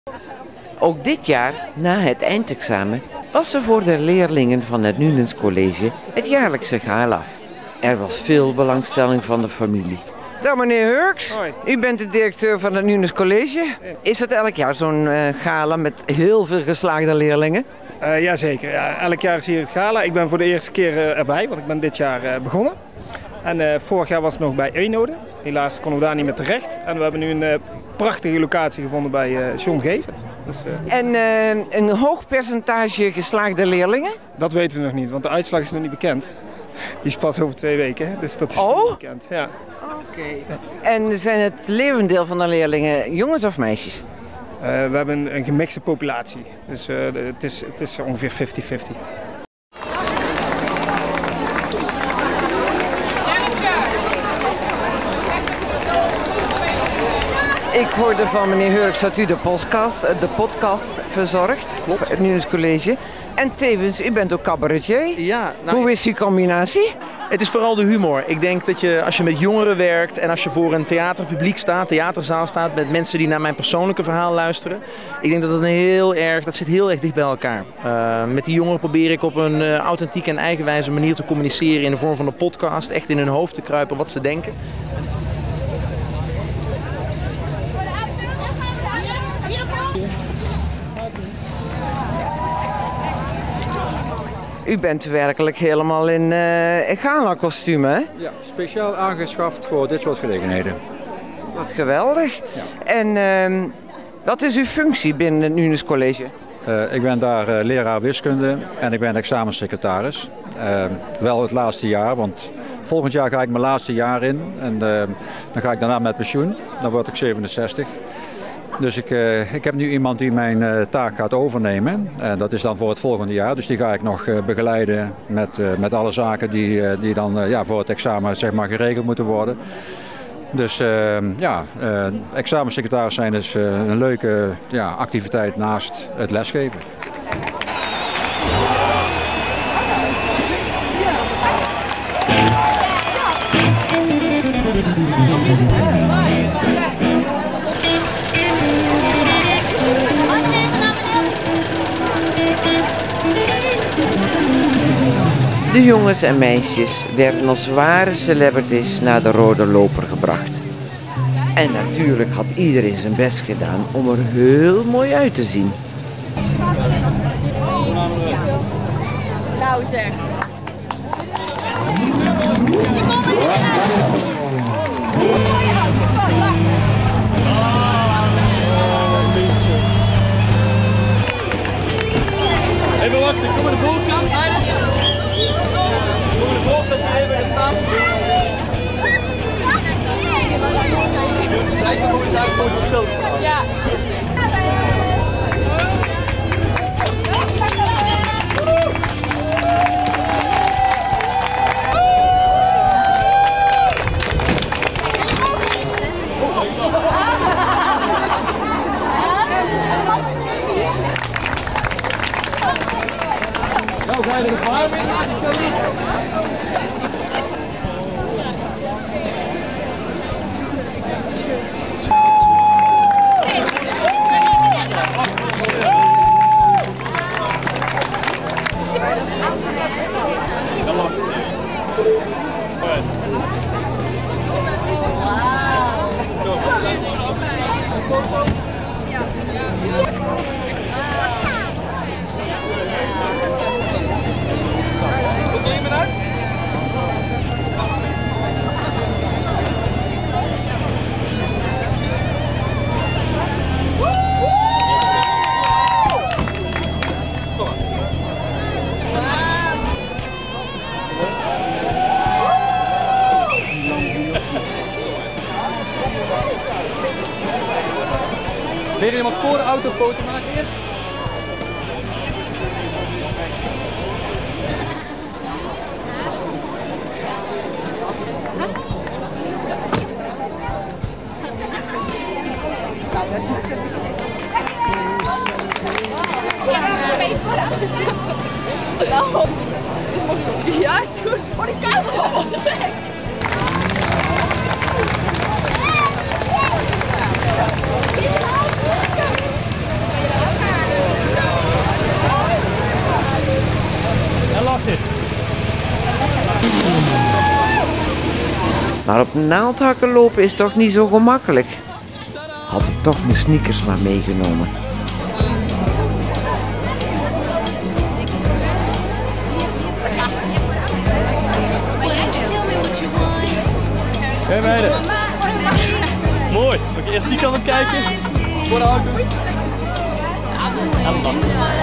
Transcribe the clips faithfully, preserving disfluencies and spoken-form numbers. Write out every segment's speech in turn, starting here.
Ook dit jaar, na het eindexamen, was er voor de leerlingen van het Nunens College het jaarlijkse gala. Er was veel belangstelling van de familie. Dag meneer Hurks, Hoi. U bent de directeur van het Nunens College. Is het elk jaar zo'n uh, gala met heel veel geslaagde leerlingen? Uh, Jazeker, ja, elk jaar is hier het gala. Ik ben voor de eerste keer uh, erbij, want ik ben dit jaar uh, begonnen. En uh, vorig jaar was het nog bij Eenode. Helaas konden we daar niet meer terecht. En we hebben nu een uh, prachtige locatie gevonden bij uh, John Geven. Dus, uh, en uh, een hoog percentage geslaagde leerlingen? Dat weten we nog niet, want de uitslag is nog niet bekend. Die is pas over twee weken, hè? Dus dat is oh? nog niet bekend. Ja. Oké. Okay. Ja. En zijn het levendeel van de leerlingen jongens of meisjes? Uh, we hebben een, een gemixte populatie, dus uh, het, is, het is ongeveer vijftig vijftig. Ik hoorde van meneer Hurks dat u de podcast, de podcast verzorgt, Klopt. Het Nunens College. En tevens, u bent ook cabaretier. Ja, nou, hoe is die combinatie? Het is vooral de humor. Ik denk dat je, als je met jongeren werkt en als je voor een theaterpubliek staat, theaterzaal staat, met mensen die naar mijn persoonlijke verhaal luisteren. Ik denk dat dat een heel erg, dat zit heel erg dicht bij elkaar. Uh, met die jongeren probeer ik op een uh, authentieke en eigenwijze manier te communiceren in de vorm van een podcast. Echt in hun hoofd te kruipen wat ze denken. U bent werkelijk helemaal in uh, gala-kostuum, hè? Ja, speciaal aangeschaft voor dit soort gelegenheden. Wat geweldig. Ja. En uh, wat is uw functie binnen het Nunens College? Uh, ik ben daar uh, leraar wiskunde en ik ben examensecretaris. Uh, wel het laatste jaar, want volgend jaar ga ik mijn laatste jaar in. En uh, dan ga ik daarna met pensioen. Dan word ik zevenenzestig. Dus ik, uh, ik heb nu iemand die mijn uh, taak gaat overnemen. En dat is dan voor het volgende jaar. Dus die ga ik nog uh, begeleiden met, uh, met alle zaken die, uh, die dan uh, ja, voor het examen zeg maar, geregeld moeten worden. Dus uh, ja, uh, examensecretaris zijn is uh, een leuke ja, activiteit naast het lesgeven. De jongens en meisjes werden als ware celebrities naar de rode loper gebracht. En natuurlijk had iedereen zijn best gedaan om er heel mooi uit te zien. Nou zeg. Even wachten, kom aan de voorkant. Kom aan de voorkant even staan. Zij kan ook daar voor zichzelf. Ja. Nou, ga je er klaar mee? Wil je iemand voor de auto foto maken eerst? Ja, is goed. Voor de camera was het weg. Maar op naaldhakken lopen is toch niet zo gemakkelijk. Had ik toch mijn sneakers maar meegenomen. Hé hey meiden. Mooi. Moet je eerst die kant op kijken? Voor de auto. En dan.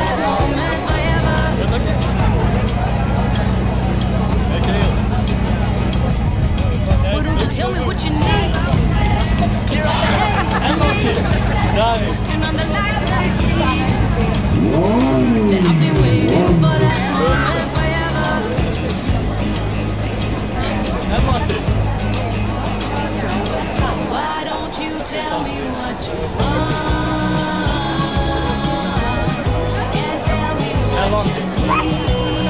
Tell me what you need. Clear up the heavens. Turn on the lights and see that I've been waiting for that moment forever. Why don't you tell me what you want? Yeah, tell me what you need.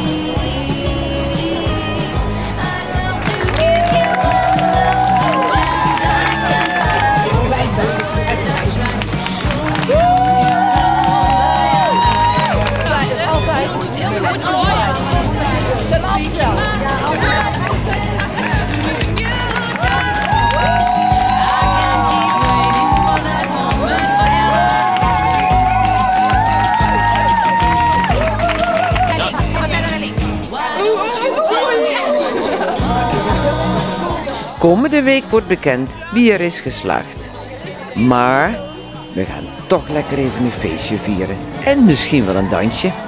Komende week wordt bekend wie er is geslaagd. Maar we gaan toch lekker even een feestje vieren. En misschien wel een dansje.